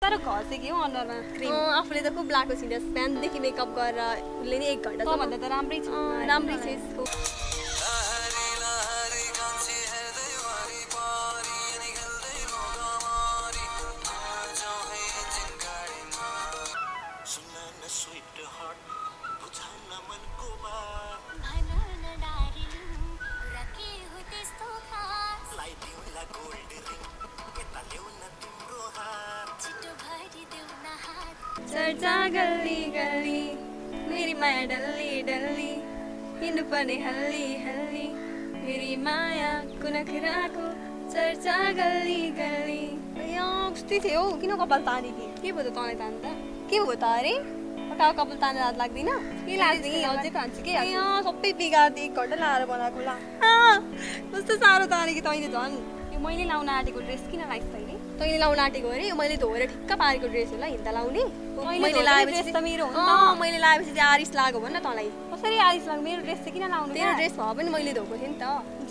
तर घसे के हो अनुहारमा क्रिम आफूले त खुब लाएको छिन् बिहानदेखि मेकअप गरेर उसले नि 1 घण्टा भन्दा त राम्रै छ राम्रै छ यसको चर्चा गल्ली गल्ली मेरी माया डल्ली डल्ली हिँड्नु पर्ने हल्ली हल्ली मेरी माया कुनखराको चर्चा गल्ली गल्ली कस्तै थियो किन कपाल ताने के भयो त तँलाई तान त के भयो त अरे पक्का कपाल ताने रात लाग्दैन के लाग्दैन अझै तान्छ के सबै बिगार्दै 1 घण्टा लाएर बनाएको ला कस्तो साह्रो ताने कि तैँले झन् यो मैले लाउन आँटेको ड्रेस किन लाइस् तैँले लाउन आँटेको अरे मैले धोएर ठिक्क पारेको ड्रेस होला हिँड्दा लाउने मैले लाएपछि त मेरो मैले लाएपछि चाहिँ आरिस लाग्यो भन्न तँलाई कसरी आरिस लाग्यो मेरो ड्रेस चाहिँ किन लाउनु तेरो ड्रेस भए पनि मैले धोएको थिएँ नि त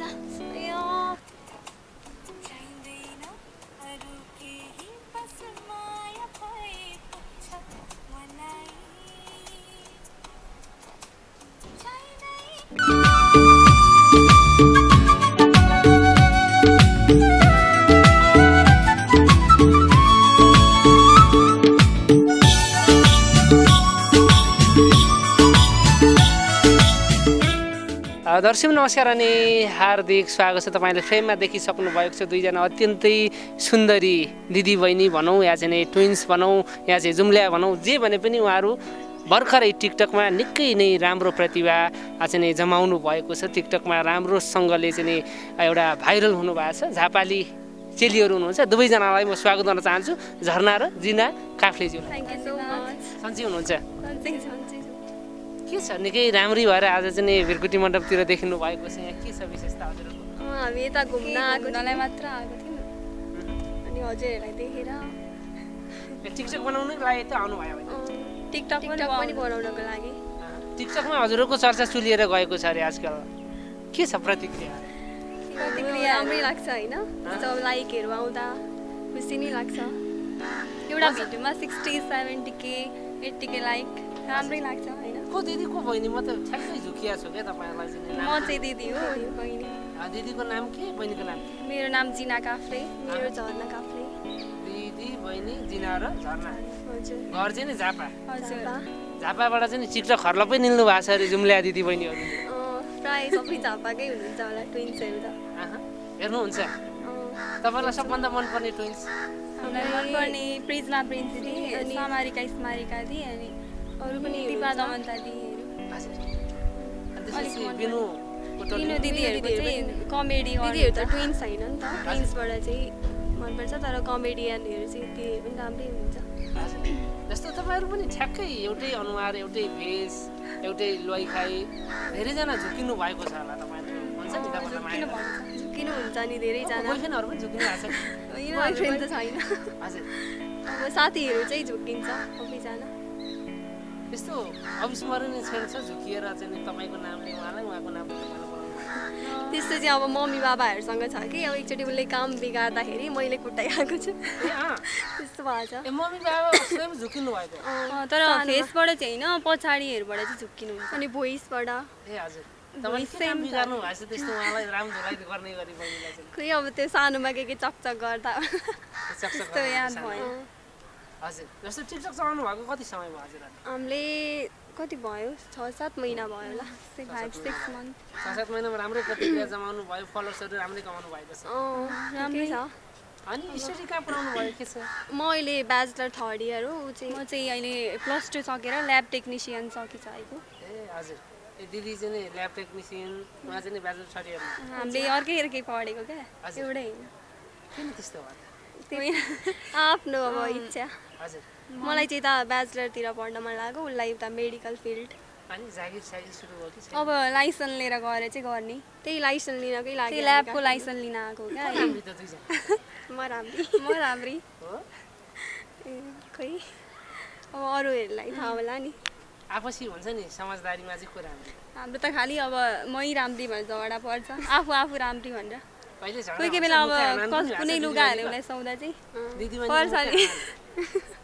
दर्शक नमस्कार अनि हार्दिक स्वागत छ। तपाईँले फ्रेममा देखिसक्नु भएको छ दुईजना अत्यन्तै सुन्दरी दिदी बहिनी भनौँ या चाहिँ ट्विन्स भनौँ या चाहिँ जुम्ल्या भनौँ जे भने पनि उहाँहरू भर्खरै टिकटकमा निकै नै राम्रो प्रतिभा चाहिँ जमाउनु भएको छ। टिकटकमा राम्रोसँगले चाहिँ एउटा भाइरल हुनुभएको छ। झापाली चेलीहरू हुनुहुन्छ। दुवैजनालाई म स्वागत गर्न चाहन्छु, झरना र जिना काफ्लेज्यू। Thank you so much. सन्चै हुनुहुन्छ? सन्चै के छ निकै राम्रै भएर आज चाहिँ भिरकुटी मण्डपतिर देखिनु भएको छ। यहाँ के छ विशेषता हजुरको? हामी यता घुम्न आएकोलाई मात्र आएको थियौँ अनि हजुरहरूलाई देखेर टिकटक बनाउनुको लागि त आउनु भयो होइन? टिकटक पनि बनाउनको लागि। टिकटकमा हजुरको चर्चा चुलिएर गएको छ अरे आजकल, के छ प्रतिक्रिया? राम्रै लाग्छ होइन, लाइकहरू आउँदा खुसी नै लाग्छ। एउटा भिडियोमा 60-70K 80K लाइक राम्रै लाग्छ होइन। को दिदी को बहिनी? म त ठ्याक्कै झुकिया छु क्या तपाईँलाई चाहिँ। म चाहिँ दिदी हो, यो बहिनी। दिदीको नाम के, बहिनीको नाम? मेरो नाम जिना काफ्ले, मेरो झर्ना काफ्ले। दिदी बहिनी जिना र झर्ना। हजुर। घर चाहिँ नि झापा? हजुर। झापाबाट चाहिँ टिकटक खर्ल पनि निल्नु भएको छ अरे जुम्ल्या दिदी बहिनीहरू? प्राय सबै झापाकै हुनुहुन्छ होला ट्विन्सहरू त। हेर्नुहुन्छ? तपाईँलाई सबभन्दा मनपर्ने ट्विन्स? हामीलाई मनपर्ने प्रिजमा प्रिन्सी अनि समारिका स्मारिका दि अनि अरू पनि दिपा दमन्ता दिहरू। बिनु दिदीहरूको चाहिँ कमेडी दिदीहरू त ट्विन्स छैन नि त, ट्विन्सबाट चाहिँ मनपर्छ। तर कमेडियनहरू चाहिँ त्यो पनि राम्रै हुन्छ। जस्तो तपाईँहरू पनि ठ्याक्कै एउटै अनुहार, एउटै भेष, एउटै लुवाइखाइ, धेरैजना झुकिनु भएको छ होला तपाईँहरू, भन्छ नि तपाईँलाई? झुकिनु हुन्छ नि धेरैजना। बोयफ्रेन्डहरू पनि झुकिनु भएको छ? बोयफ्रेन्ड त छैन। हजुर। अब साथीहरू चाहिँ झुकिन्छ सबैजना। त्यस्तो अविस्मरणीय क्षण छ झुकिएर चाहिँ तपाईँको नामले उहाँलाई, उहाँको नामले तपाईँलाई बोलाउनु? त्यस्तो चाहिँ अब मम्मी बाबाहरूसँग छ कि अब एकचोटि उसले काम बिगार्दाखेरि मैले कुटाइहाल्को छु, त्यस्तो भएको छ। मम्मी बाबा स्वयं झुकिनु भएको? तर फेसबाट चाहिँ होइन, पछाडिहरूबाट चाहिँ झुकिनु हुन्छ। अनि भोइसबाट। ए हजुर। तपाईँ सेम बिगार्नु भएको छ त्यस्तो उहाँलाई राम धुलाई गर्ने गरी बहिनीलाई चाहिँ? खोइ अब त्यो सानोमा के चकचक गर्दा त्यस्तो याद भयो। हजुर। जस्तो टिकटक चलाउनु भएको कति समय भयो हजुर? हामीले कति भयो 6-7 महिना भयो होला। 5-6 मन्थ। 6-7 महिनामा राम्रै प्रतिक्रिया जमाउनु भयो, फलोवर्सहरू राम्रै कमाउनु भएको छ? राम्रै छ। अनि स्टडी कहाँ पढाउनु भयो, के छ? म अहिले ब्याचलर 3rd इयर हो। म चाहिँ अहिले +2 सकेर ल्याब टेक्निसियन सकिसकेको। ए हजुर। दिदी चाहिँ नि ल्याब टेक्निसियन, उहाँ चाहिँ नि ब्याचलर 3rd इयर। हामीले अर्कै पढेको क्या, एउटै होइन। किन त्यस्तो भयो? आफ्नो अब इच्छा। हजुर। मलाई चाहिँ त ब्याचलरतिर पढ्न मन लाग्यो, उसलाई उता मेडिकल फिल्ड। अनि जागिर सुरु भयो कि? अब लाइसेन्स लिएर गएर चाहिँ गर्ने। त्यही लाइसेन्स लिनकै लागि ल्याबको लाइसेन्स लिन आएको क्या। म राम्री हो। खोइ अब अरूहरूलाई थाहा होला नि। आपसी हुन्छ नि समझदारीमा चाहिँ को राम्रो? हाम्रो त खालि अब मै राम्री भनेर झगडा पर्छ, आफू राम्री भनेर। कोही कोही बेला अब कुनै लुगाहरूले उसलाई सौदा चाहिँ पर्छ नि।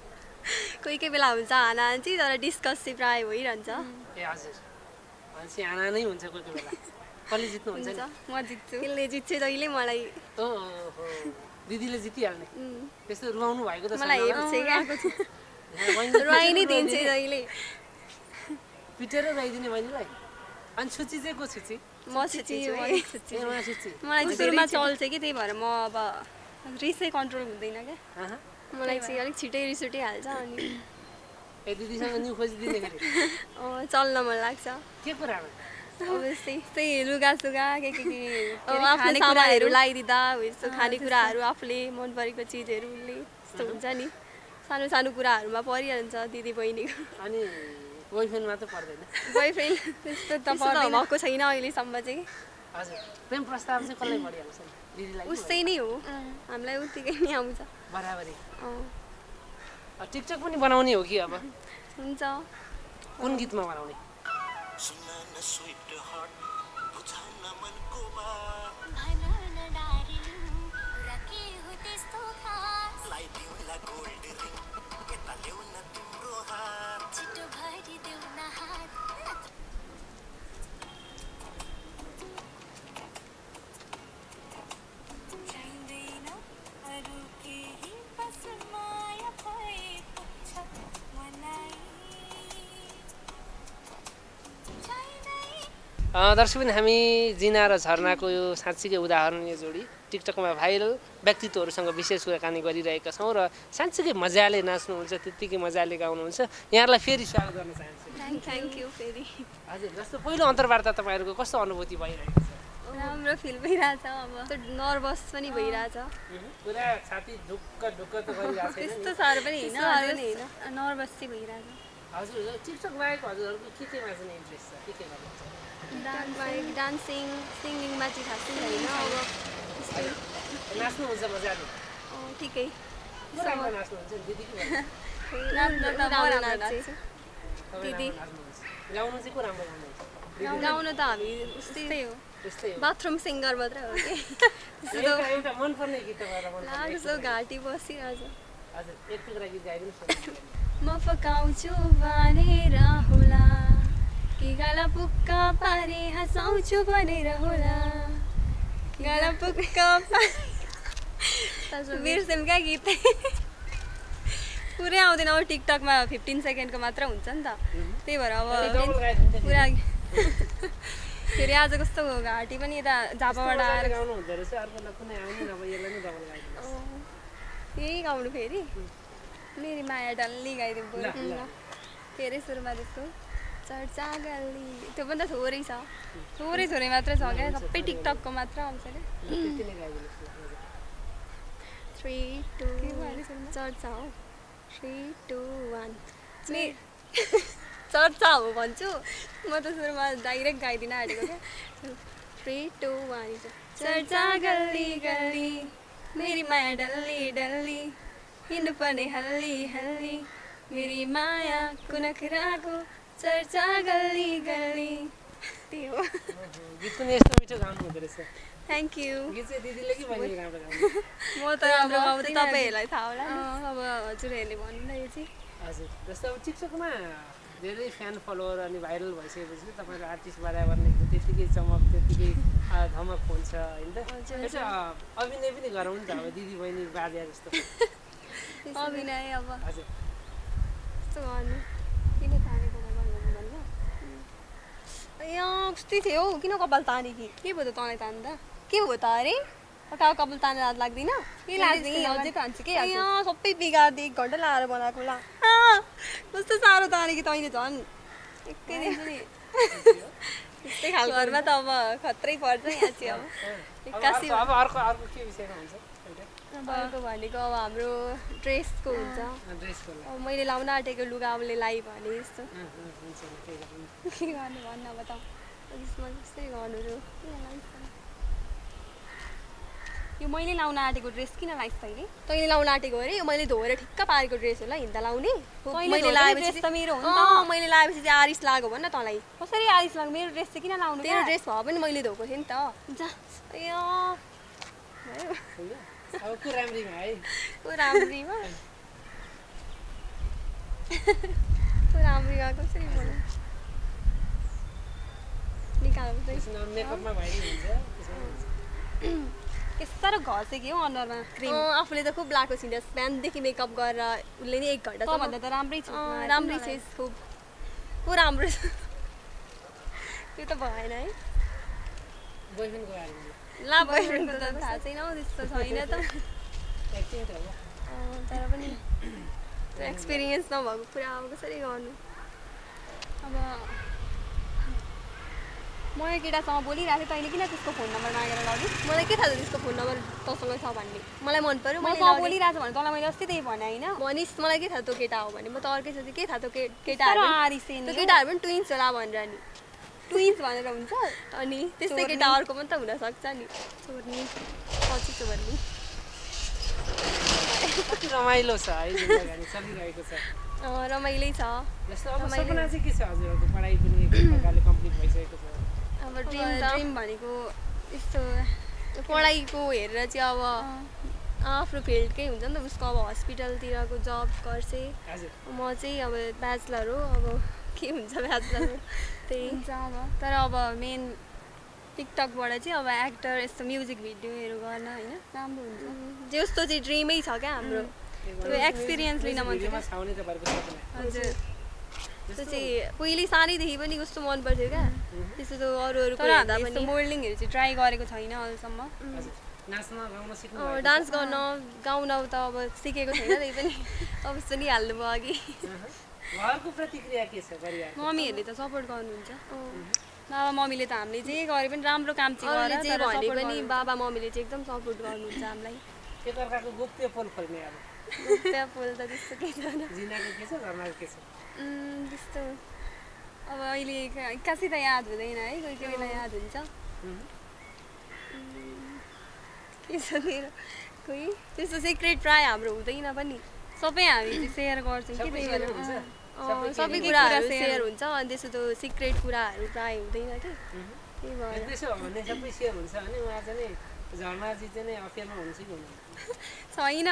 कोही कोही बेला हुन्छ हाना चाहिँ तर डिस्कस चाहिँ प्रायः भइरहन्छ ए हजुर भनेपछि हाना नै हुन्छ कोही कोही बेला कसले जित्नुहुन्छ नि म जित्छु यसले जित्छ जहिले मलाई ओहो दिदीले जितिहाल्ने त्यस्तो रुवाउनु भएको त मलाई छैन हेप्छ क्या यहाँ बहिनीले रुवाइ नै दिन्छ जहिले पिटेर रुवाइदिने बहिनीलाई अनि छुची चाहिँ को छुची म छुची ए उहाँ छुची मलाई चाहिँ सुरुमा चल्छ कि त्यही भएर म अब रिसै कन्ट्रोल हुँदैन क्या अहँ। मलाई चाहिँ अलिक छिटै रिस उठिहाल्छ अनि ए दिदीसँग न्यु खोजिदिने फेरि चल्न मन लाग्छ के कुरामा अब त्यही लुगासुगा के आफ्नो आफ्नो सामानहरू सामानहरू लगाइदिँदा हो यस्तो खानेकुराहरू आफूले मन परेको चिजहरूले यस्तो हुन्छ नि सानो सानो कुराहरूमा परिहाल्छ दिदी बहिनीको अनि बोयफ्रेन्ड मात्र पर्दैन बोयफ्रेन्ड त्यस्तो त भएको छैन अहिलेसम्म चाहिँ हजुर प्रेम प्रस्ताव चाहिँ कसलाई बढिहाल्छ नि दिदीलाई कि उस्तै नै हो हामीलाई उत्तिकै नै आउँछ बराबरी अँ, टिकटक पनि बनाउने हो कि अब हुन्छ कुन गीतमा बनाउने दर्शकबिन हामी जिना र झरनाको यो साँच्चीकै उदाहरणीय जोडी टिकटकमा भाइरल व्यक्तित्वहरूसँग विशेष कुराकानी गरिरहेका छौँ र साँच्चीकै मजाले नाच्नुहुन्छ त्यत्तिकै मजाले गाउनुहुन्छ यहाँहरूलाई फेरि स्वागत गर्न चाहन्छु थ्याङ्क यू फेरि हजुर जस्तो पहिलो अन्तर्वार्ता तपाईँहरूको कस्तो अनुभूति भइरहेको छ राम्रो फिल भइरहेछ अब नर्भस पनि भइरहेछ पुरा छाती ढुक्क ढुक्क त गरिरहेको छैन त्यस्तो साह्रो पनि होइन नर्भस चाहिँ भइरहेछ हजुर टिकटक बाहेक हजुरहरूको केमा चाहिँ इन्ट्रेस्ट छ के गर्नुहुन्छ डान्सिङ सिङ्गिङमा चाहिँ खासै छैन अब त्यस्तै नाच्नुहुन्छ मजाले ठिकै को राम्रो नाच्नुहुन्छ दिदी कि भन्नु? राम्रो नाच्छु दिदी गाउनु चाहिँ को राम्रो गाउनुहुन्छ गाउन त हामी उस्तै हो त्यस्तै हो बाथरुम सिङ्गर मात्रै हो कि एउटा मनपर्ने गीत तपाईँलाई मनपर्ने लाग्छ घाँटी बसिरहेछ हजुर एक टुक्रा गीत गाइदिनुहोस् न म फकाउँछु भनेर होला कि गाला पुक्का पारे हँसाउँछु भनेर होला गाला पुक्का बिर्सेम क्या गीत पुरै आउँदैन अब टिकटकमा 15 सेकेन्डको मात्र हुन्छ नि त त्यही भएर अब डबल गाइदिनु पुरा फेरि आज कस्तो घाँटी पनि यता झापाबाट आएर गाउनु हुँदो रहेछ अर्कोलाई कुनै आउने नभए यसलाई नै डबल गाइदिनुहोस् यही गाउनु फेरि मेरी माया डल्ली गाइदिउँ बरु के अरे सुरुमा जस्तो चर्चा गल्ली त्यो पनि त थोरै छ थोरै मात्र छ क्या सबै टिकटकको मात्र आउँछ क्या त्यति नै गाइदिनुहोस् न 3 2 चर्चा हो 3 2 1 चर्चा हो भन्छु म त सुरुमा डाइरेक्ट गाइदिन आँटेको क्या 3 2 1 चर्चा गल्ली गल्ली मेरी माया डल्ली डल्ली हिँड्नु पर्ने हल्ली हल्ली मेरी माया कुनखुराको चर्चा गल्ली गल्ली त्यही हो गीत पनि यस्तो मिठो गाउनु हुँदो रहेछ थ्याङ्क यू गीत चाहिँ दिदीले कि बहिनीले राम्रो गाउनु म त राम्रो अब गाउँदै तपाईँहरूलाई थाहा होला नि अब हजुरहरूले भन्नु यो चाहिँ हजुर जस्तो अब टिकटकमा धेरै फ्यान फलोवर अनि भाइरल भइसकेपछि तपाईँको आर्टिस्ट बराबरको त्यत्तिकै चमक त्यत्तिकै धमक हुन्छ होइन त यसो अभिनय पनि गरौँ नि त अब दिदी बहिनी बाजे जस्तो अभिनय अब हजुर यस्तो गर्नु किन तानेको भन्नु भन्नु यहाँ कस्तै थियो हौ किन कपाल ताने कि के भयो त तँलाई तान्दा के भयो त अरे कहाँ कपाल ताने याद लाग्दैन के लाग्छ अझै तान्छु के यहाँ सबै बिगार्दै 1 घन्टा लाएर बनाएको ला कस्तो साह्रो ताने कि तैँले झन् एकै दिन पनि त्यस्तै खालको घरमा त अब खत्रै पर्छ यहाँ चाहिँ अब एक्कासी अब अर्को के विषयमा हुन्छ एउटा अर्को भनेको अब हाम्रो ड्रेसको हुन्छ ड्रेसको लागि अब मैले लाउन आँटेको लुगा उसले लाइ भने जस्तो हुन्छ केही गर्नु के गर्नु भन्न अब त त्यसमा जस्तै गर्नु यो मैले लाउन आँटेको ड्रेस किन लाइस् तैँले तैँले लाउन आँटेको अरे यो मैले धोएर ठिक्क पारेको ड्रेस हो ल हिँड्दा लाउने मैले लाएपछि ड्रेस त मेरो हो नि त मैले लाएपछि चाहिँ आरिस लाग्यो भन्न तँलाई कसरी आइस लाग्यो मेरो ड्रेस चाहिँ किन लाउनु तेरो ड्रेस भए पनि मैले धोएको थिएँ नि त जा अब को राम्रीमा है को राम्रीमा राम्ररी गएको कसरी बोल्नु निकाल्नु त्यसमा मेकअपमा भइरहेको हुन्छ त्यसमा साह्रो घसे के हो अनुहारमा क्रिम आफूले त खुब लाएको छिनस् बिहानदेखि मेकअप गरेर उसले नि 1 घन्टा भन्दा त राम्रै छ राम्रै छ खुब राम्रो छ त्यो त भएन है बोयफ्रेन्डको बारेमा ला बोयफ्रेन्डको त थाहा छैन हौ त्यस्तो छैन त एक्टिङ त हो तर पनि त्यो एक्सपिरियन्स नभएको कुरा अब कसरी गर्नु अब म यो केटासँग बोलिरहेको थिएँ तैँले किन त्यसको फोन नम्बर मागेर लग्यो मलाई के थाहा छ त्यसको फोन नम्बर तँसँग छ भन्ने मलाई मन पर्यो मसँग बोलिरहेको छ भने तँलाई मैले अस्ति त्यही भने होइन भनिस् मलाई के थाहा त्यो केटा हो भने म त अर्कै सोचेँ के थाहा त्यो केटाहरू केटाहरू त्यो केटाहरू पनि ट्विन्स होला भनेर नि ट्विन्स भनेर हुन्छ अनि त्यस्तै केटा अर्को पनि त हुनसक्छ नि चोर्नी पछि चोर्नी कति रमाइलो छ है जिन्दगी चलिरहेको छ रमाइलै छ जस्तो अब सपना चाहिँ के छ हजुरहरूको पढाइ पनि एक प्रकारले कम्प्लिट भइसकेको छ अब ड्रिम भनेको यस्तो पढाइको हेरेर चाहिँ अब आफ्नो फिल्डकै हुन्छ नि त उसको अब हस्पिटलतिरको जब गर्छ हजुर म चाहिँ अब ब्याचलर हो अब के हुन्छ ब्याचलर त्यही हुन्छ अब तर अब मेन टिकटकबाट चाहिँ अब एक्टर यस्तो म्युजिक भिडियोहरू गर्न होइन राम्रो हुन्छ जस्तो चाहिँ ड्रिमै छ क्या हाम्रो त्यो एक्सपिरियन्स लिन मन छ छाउने तपाईँको सपना हजुर त्यो चाहिँ पहिले सानैदेखि पनि कस्तो मन पर्थ्यो क्या त्यस्तो त अरूको तर हेर्दा हामीले पनि मोडलिङहरू चाहिँ ट्राई गरेको छैन अहिलेसम्म हजुर नाच्न गाउन सिक्नु डान्स गर्न गाउन त अब सिकेको छैन त्यही पनि अब नि हाल्नुभयो अघि घरको प्रतिक्रिया के छ परिवार मम्मीहरूले त सपोर्ट गर्नुहुन्छ बाबा मम्मीले त हामीले जे गरे पनि राम्रो काम चाहिँ अरूले गरेर जे तर भने support पनि गर्नुहुन्छ। बाबा मम्मीले चाहिँ एकदम सपोर्ट गर्नुहुन्छ हामीलाई एकअर्काको गुप्त पोल खोल्ने अब त्यहाँ पोल त त्यस्तो केही छैन जिनाको के छ घरमाको के छ त्यस्तो अब अहिले एक्कासी त याद हुँदैन है कोही कोही बेला याद हुन्छ के छ तेरो कोही त्यस्तो सिक्रेट प्रायः हाम्रो हुँदैन पनि सबै हामी चाहिँ सेयर गर्छौँ कि सबै त्यही सेयर भएर हुन्छ सबै कुराहरू सेयर हुन्छ अनि त्यसो त सिक्रेट कुराहरू प्रायः हुँदैन कि त्यही भएर त्यसो हो भने सबै सेयर हुन्छ भने उहाँ चाहिँ नि झर्नाजी चाहिँ नि अफेयरमा हुन्छ कि हुँदैन छैन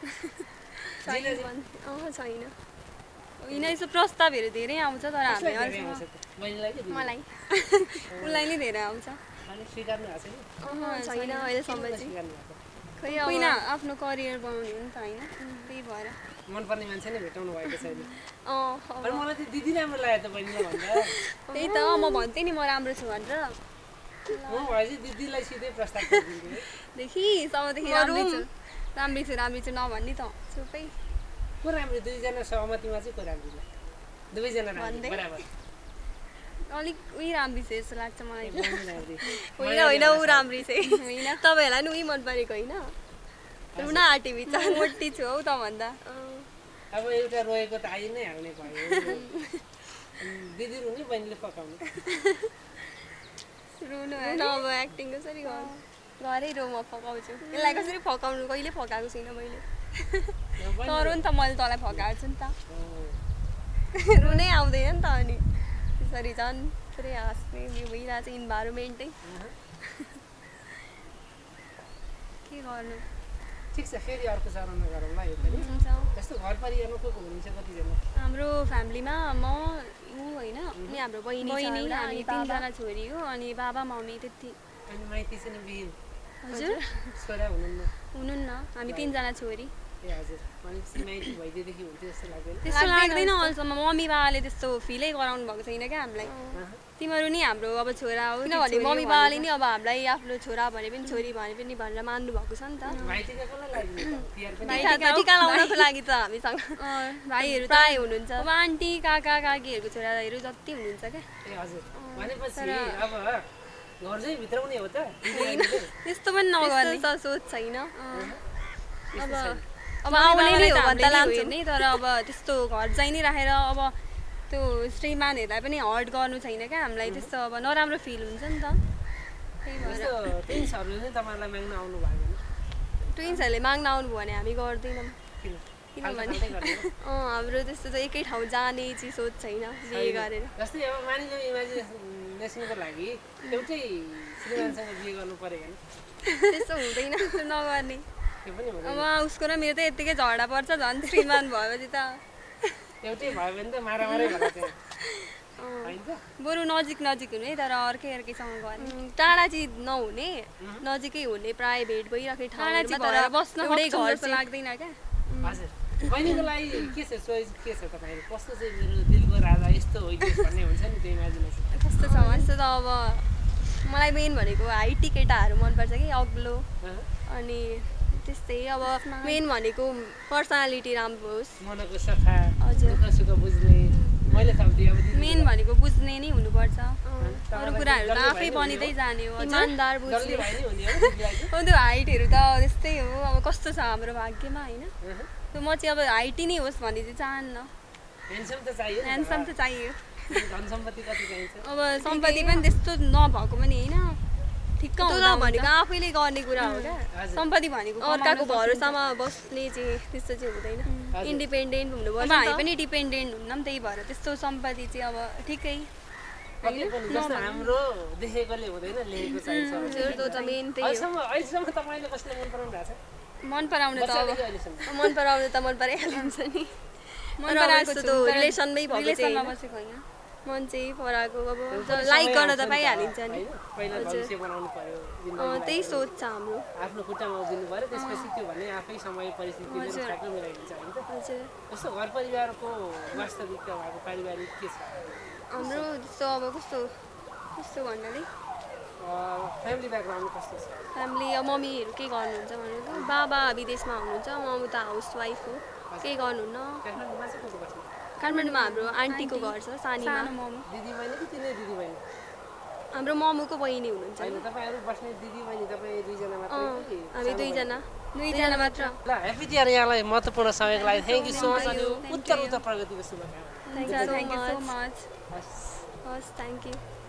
छैन होइन यसो प्रस्तावहरू धेरै आउँछ तर हामी धेरै अहिलेसम्म आउँछ त। बहिनीलाई के दिनु? मलाई उसलाई नै धेरै आउँछ अनि स्वीकार्नु भएको छैन छैन अहिलेसम्म चाहिँ स्वीकार्नु भएको खै होइन आफ्नो करियर बनाउने हो नि त होइन त्यही भएर मनपर्ने मान्छे नै भेटाउनु भएको छैन अब अनि मलाई त दिदी राम्रो लाग्यो त बहिनीले भन्दा त्यही त म भन्थेँ नि म राम्रो छु भनेर म भए चाहिँ दिदीलाई सिधै प्रस्ताव गरिदिन्छु है। देखि सबदेखि राम्रै छु नभन्ने त चुपै को राम्रो दुईजना सहमतिमा चाहिँ को राम्रो छ दुवैजना राम्रो भन्दै? बराबर अलिक उही राम्री छ जस्तो लाग्छ मलाई चाहिँ बहिनी राम्रो। होइन होइन ऊ राम्री चाहिँ होइन तपाईँहरूलाई नि उही मन परेको होइन रुना आँटी बिचार मोटी छु हौ त भन्दा अब एउटा रोएको त आइ नै हाल्ने भयो दिदी रुने बहिनीले पकाउनु रुनु अब एक्टिङ कसरी गर्नु घरै रो म फकाउँछु यसलाई कसरी फकाउनु कहिले फकाएको छुइनँ मैले तर नि त मैले तँलाई फकाएको छु नि त रुनै आउँदैन नि त अनि त्यसरी झन् पुरै हाँस्ने उयो भइरहेको छ इन्भाइरोमेन्टै के गर्नु ठिक छ फेरि अर्को चरणमा गरौँला यो पनि हुन्छ यस्तो घर परिवारमा को हुनुहुन्छ कतिजना हाम्रो फ्यामिलीमा म ऊ होइन अनि हाम्रो बहिनी बहिनी छ हामी एउटा, अनि बाबा। 3 जना छोरी हो अनि बाबा मम्मी त्यति अनि माइती चाहिँ नि बिहे हजुर छोरा हुनुहुन्न हुनुहुन्न हामी 3 जना छोरी ए हजुर भनेपछि माइती भइदिएदेखि हुन्थ्यो जस्तो लाग्दैन त्यस्तो लाग्दैन अहिलेसम्म मम्मी बाबाले त्यस्तो फिलै गराउनु भएको छैन क्या हामीलाई तिमीहरू नि हाम्रो अब छोरा हो कि किनभने छोरी हो मम्मी भनेर। बाबाले नि अब हामीलाई आफ्नो छोरा भने पनि छोरी भने पनि भनेर मान्नु भएको छ नि त भाइटिका कसलाई लाग्ने तिहार पनि टिका लाउनको लागि त हामीसँग भाइहरू त प्राय हुनुहुन्छ अब आन्टी काका काकीहरूको छोराहरू जति हुनुहुन्छ क्या ए हजुर भनेपछि अब घर चाहिँ भित्राउने हो त त्यस्तो पनि नगर्ने त्यस्तो त सोच छैन अब अब आउने नै हो भन्दा लान्छौँ नि तर अब त्यस्तो घर चाहिँ नि राखेर अब त्यो श्रीमानहरूलाई पनि हर्ट गर्नु छैन क्या हामीलाई त्यस्तो अब नराम्रो फिल हुन्छ नि त त्यही भएर जस्तो ट्विन्सहरूले नै तपाईँलाई माग्न आउनु भयो भने ट्विन्सहरूले माग्न आउनु भयो भने हामी गर्दैनौँ किन किनभने फाल्टै गर्ने हो? हाम्रो त्यस्तो चाहिँ एकै ठाउँ जाने चाहिँ सोच छैन बिहे गरेर जस्तै अब मानिलिउँ इमेजिनेसनको लागि एउटै श्रीमानसँग बिहे गर्नु पऱ्यो भने त्यस्तो हुँदैन त्यस्तो नगर्ने त्यो पनि हुँदैन अब उसको र मेरो त यत्तिकै झगडा पर्छ झन् श्रीमान भएपछि त एउटै भयो भने त मारामारै होला त्यहाँ होइन त? बरु नजिक नजिक हुने तर अर्कैसँग गर्ने टाढा चाहिँ नहुने नजिकै हुने प्राइभेट भइराखेको टाढा ठाउँमा चाहिँ भएर बस्न एउटै सक्छौँ घर जस्तो चाहिँ लाग्दैन क्या हजुर बहिनीको लागि के छ चोइस के छ तपाईँहरू कस्तो चाहिँ मेरो दिलको राजा यस्तो होइदियोस् भन्ने हुन्छ नि त्यो इमेजिनेसन कस्तो छ यस्तो त अब मलाई मेन भनेको हाइटी केटाहरू मनपर्छ कि अग्लो अनि त्यस्तै अब मेन भनेको पर्सनालिटी राम्रो होस् मनको सफा हजुर। दुःख सुख बुझ्ने मैले थप्दिएँ अब दिदी मेन भनेको बुझ्ने नै हुनुपर्छ अरू कुराहरू त आफै बनिँदै जाने हो हजुर इमान्दार डल्लै बुझ्ने भयो नि हुने हो दिदीलाई चाहिँ? अब त्यो हाइटहरू त त्यस्तै हो अब कस्तो छ हाम्रो भाग्यमा होइन त्यो म चाहिँ अब हाइटी नै होस् भन्ने चाहिँ चाहन्न ह्यान्डसम त चाहियो नि त। ह्यान्डसम त चाहियो धन सम्पत्ति कति चाहिन्छ अब सम्पत्ति पनि त्यस्तो नभएको पनि होइन ठिक्क त्यो हुँदा त भनेको आफैले गर्ने कुरा हो क्या हजुर सम्पत्ति भनेको अर्काको कमाउन भरोसामा बस्ने चाहिँ त्यस्तो चाहिँ हुँदैन हजुर। इन्डिपेन्डेन्ट अब हुनुपर्छ हामी नि त। पनि डिपेन्डेन्ट हुन्न नि त्यही भएर त्यस्तो सम्पत्ति चाहिँ अब ठिकै पक्कै पनि जस्तो हाम्रो देखेकोले हुँदैन लेखेको चाहिन्छ हजुर, त्यो त मेन त्यही हो अहिलेसम्म तपाईँले कसले मन पराउनु भएको छ मन पराउनु त अब बच्चादेखि अहिलेसम्म मन पराउनु त मन पराइहालिन्छ नि मन तर अब पराएको यस्तो छु, त तर रिलेसनमै भएको चाहिँ रिलेसनमा होइन। बसेको होइन मन चाहिँ पराएको अब पनि लाइक समय गर्न आउँछ त नि त, पाइहालिन्छ नि होइन? पहिला भविष्य बनाउनु पर्यो जिन्दगीलाई त्यही पनि। सोच छ हाम्रो आफ्नो खुट्टामा उभिनु पर्यो त्यसपछि त्यो भने आफै समय परिस्थितिले हजुर। ठ्याक्कै मिलाइदिन्छ होइन त हजुर जस्तो घर परिवारको वास्तविकता भएको पारिवारिक के छ हाम्रो जस्तो अब कस्तो कस्तो भन्नाले फ्यामिली ब्याकग्राउन्ड कस्तो छ फ्यामिली अब मम्मीहरू के गर्नुहुन्छ भनेको बाबा विदेशमा हुनुहुन्छ म उता हाउसवाइफ हो केही गर्नुहुन्न काठमाडौँमा चाहिँ कसो बस्नु काठमाडौँमा हाम्रो आन्टीको घर छ सानीमा सानो मोमो दिदी बहिनी कि तिनै दिदी बहिनी हाम्रो ममुको बहिनी हुनुहुन्छ होइन नि तपाईँहरू बस्ने दिदी बहिनी तपाईँ दुईजना मात्रै कि हामी सानो दुईजना बहिनी? दुईजना मात्र ल ह्याप्पी तिहार यहाँलाई महत्त्वपूर्ण समयको लागि थ्याङ्क यू सो मच अनि उत्तर उत्तर प्रगतिको शुभकामना थ्याङ्क यू सो मच हस् हस् थ्याङ्क यू